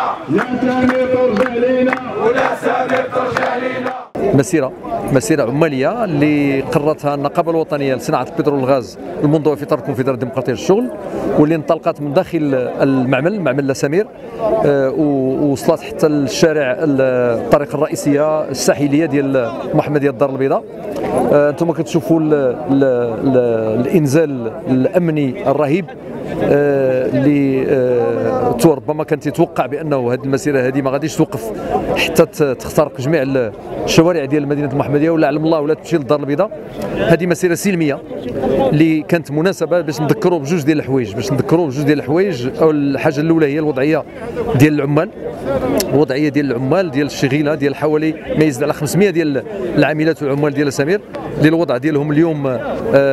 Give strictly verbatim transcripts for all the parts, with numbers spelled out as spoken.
يا سمير ترجع لينا ولا سمير ترجع لينا. مسيرة مسيرة عمالية اللي قررتها النقابة الوطنية لصناعة البترول والغاز المنظمة في إطار الكونفدرالية الديمقراطية للشغل، واللي انطلقت من داخل المعمل معمل لاسامير ووصلت حتى الشارع الطريق الرئيسية الساحلية ديال محمدية الدار البيضاء. انتم كتشوفوا الانزال الامني الرهيب اللي آه ربما كان تيتوقع بانه هذه المسيره هذه ما غاديش توقف حتى تخترق جميع الشوارع ديال مدينه المحمديه ولا علم الله ولا تمشي للدار البيضاء. هذه مسيره سلميه اللي كانت مناسبه باش نذكروا بجوج ديال الحوايج باش نذكروا بجوج ديال الحوايج. او الحاجه الاولى هي الوضعيه ديال العمال، الوضعيه ديال العمال ديال الشغيله ديال حوالي ما يزيد على خمسمائة ديال العاملات والعمال ديال سمير اللي الوضع ديالهم اليوم آآ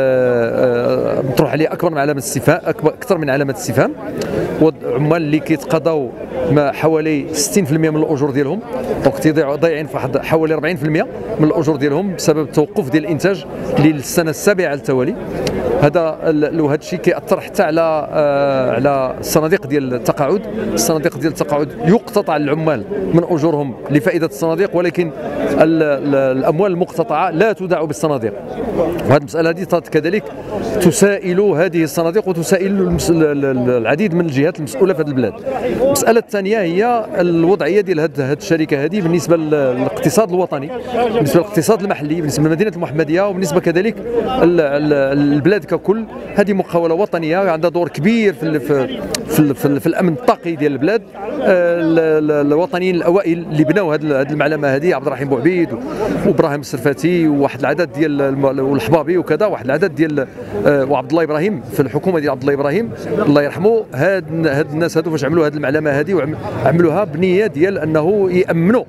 آآ مطروح عليه اكبر من علامه استفهام، اكثر من علامه استفهام. عمال اللي كيتقاضاو حوالي ستين بالمئة من الاجور ديالهم، دونك تيضيعوا ضايعين في واحد حوالي أربعين بالمئة من الاجور ديالهم بسبب التوقف ديال الانتاج للسنه السابعه على التوالي. هذا وهذا الشيء كيأثر حتى على على الصناديق ديال التقاعد. الصناديق ديال التقاعد يقتطع العمال من اجورهم لفائده الصناديق، ولكن الاموال المقتطعه لا تودع بالصناديق. وهذه المساله هذه كذلك تسائل هذه الصناديق وتسائل العديد من الجهات المسؤوله في هذه البلاد. المساله الثانيه هي الوضعيه ديال هذه الشركه هذه بالنسبه للاقتصاد الوطني، بالنسبه للاقتصاد المحلي، بالنسبه لمدينه المحمديه، وبالنسبه كذلك البلاد ككل. هذه مقاوله وطنيه عندها دور كبير في في في, في, في الامن الطاقي ديال البلاد. الوطنيين الاوائل اللي بناو هذه المعلمه هذه عبد الرحيم بوعبيد وابراهيم السرفاتي وواحد العدد ديال والحبابي وكذا، واحد العدد ديال وعبد الله ابراهيم في الحكومه ديال عبد الله ابراهيم الله يرحمه. هاد هاد الناس هادو فاش عملوا هذه المعلمه هذه وعملوها بنيه ديال انه يامنوا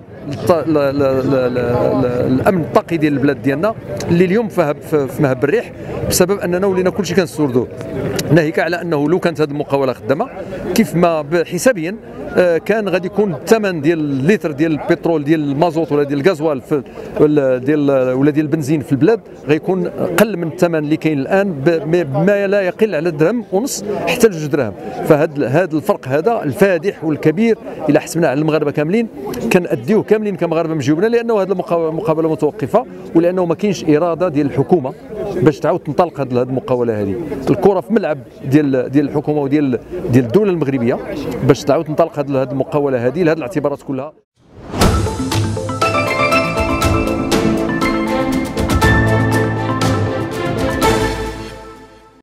الامن الطاقي ديال البلاد ديالنا اللي اليوم في مهب الريح بسبب اننا ولينا كلشي كنستوردوه. ناهيك على انه لو كانت هذه المقاوله خدامه كيف ما حسابيا كان غادي يكون الثمن ديال اللتر ديال البترول ديال المازوت ولا ديال الغازوال ديال ولا ديال البنزين في البلاد غيكون اقل من الثمن اللي كاين الان بما لا يقل على درهم ونص حتى لجوج دراهم. فهذا هذا الفرق هذا الفادح والكبير الى حسبناه على المغاربه كاملين كنأديوه كاملين كمغاربه من جيوبنا، لانه هذه المقابله متوقفه ولانه ما كاينش اراده ديال الحكومه باش تعاود تنطلق هذه المقاوله هذه. الكره في ملعب ديال ديال الحكومه وديال ديال الدوله المغربيه باش تعاود تنطلق هذه المقاوله هذه لهذه الاعتبارات كلها.